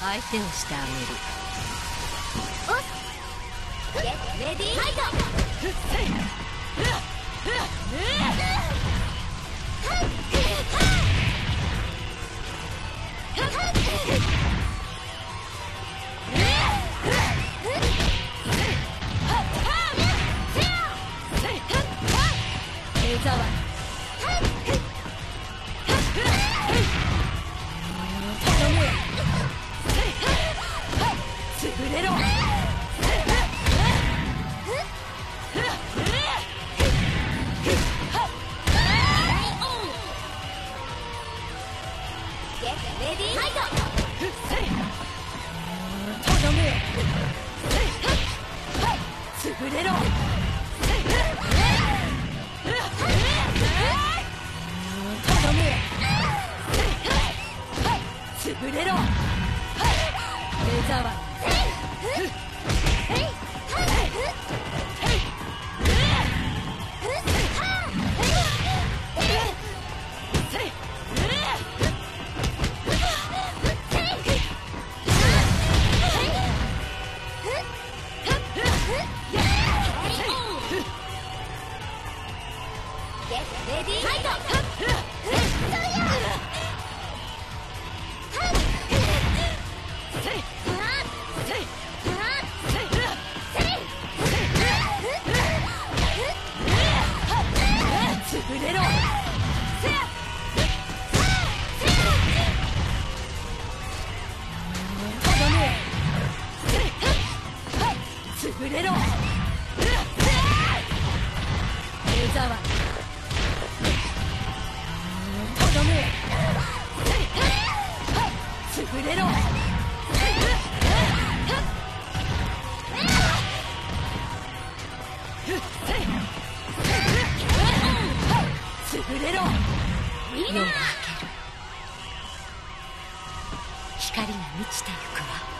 相手をしてあげる。 ゲッレディーファイト。目障り。潰れろ。レディーファイト。とどめ。潰れろ。とどめ。潰れろ。目障り。レディーファイト。潰れろ。とどめ。潰れろ。目障り。潰れろ。潰れろ。 夜が明ける。光が満ちてゆくわ。